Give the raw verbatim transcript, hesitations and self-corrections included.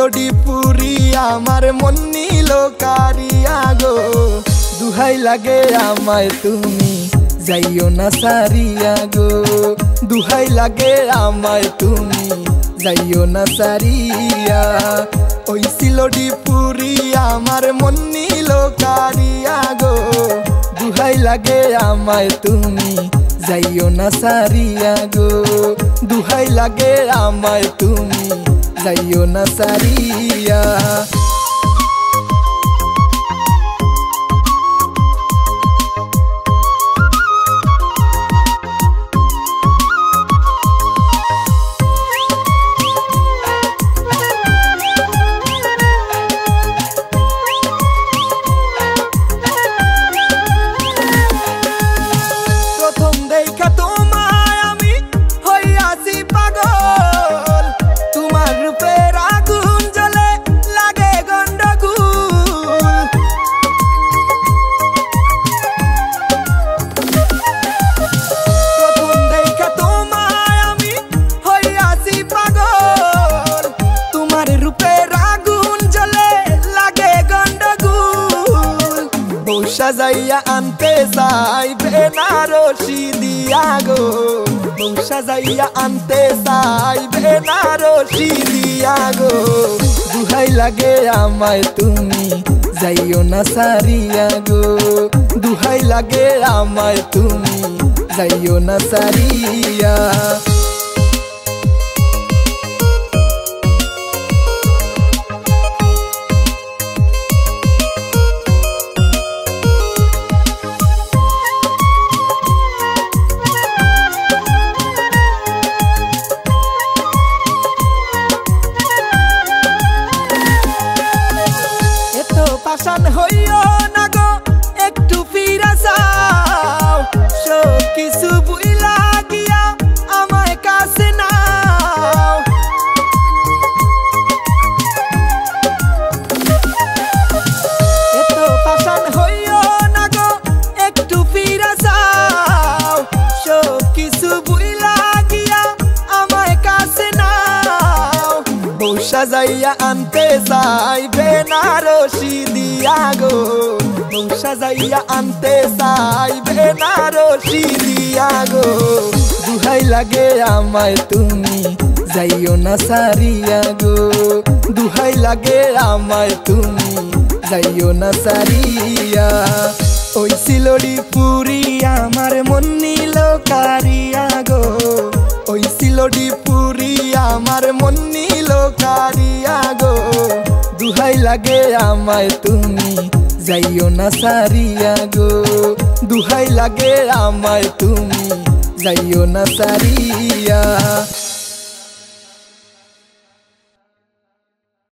ডিপুরি আমার মন নিল কারিয়া গো। দুহাই লাগে আমায় তুমি যাইও না সারিয়া গো। দুহাই লাগে আমায় তুমি যাইও না সারিয়া। ওই ছিল ডিপুরি আমার মন নিল কারিয়া গো। দুহাই লাগে আমায় তুমি যাইও না সারিয়া গো। দুহাই লাগে আমায় তুমি যাইও না সারিয়া। সাজাইয়া আনতে চাই বেনারসি দিয়া গো। সাজাইয়া আনতে চাই বেনারসি দিয়া গো। দুহাই লাগে আমায় তুমি যাইও না সারিয়া গো। দুহাই লাগে আমায় তুমি যাইও না সারিয়া। পাশান হইও না গো একটু ফিরে যাও। সব কিছু ভুইলা গিয়া আমায় কাছে নাও। এত পাশান হইও না গো একটু ফিরে যাও। সব কিছু ভুইলা গিয়া আমায় কাছে নাও। বউ সাজাইয়া আনতে চাই বেনারসি দিয়া গো। বউ সাজাইয়া আনতে চাই বেনারসি দিয়া গো। দুহাই লাগে আমায় তুমি যাইও না সারিয়া গো। দুহাই লাগে আমায় তুমি যাইও না সারিয়া। ওই ছিল ডিপুরি আমার মন নিল কারিয়া গো। ওই ছিল ডিপুরি আমার মন নিল কারিয়া গো। দুহাই লাগে আমায় তুমি যাইও না সারিয়া গো। দুহাই লাগে আমায় তুমি যাইও না সারিয়া।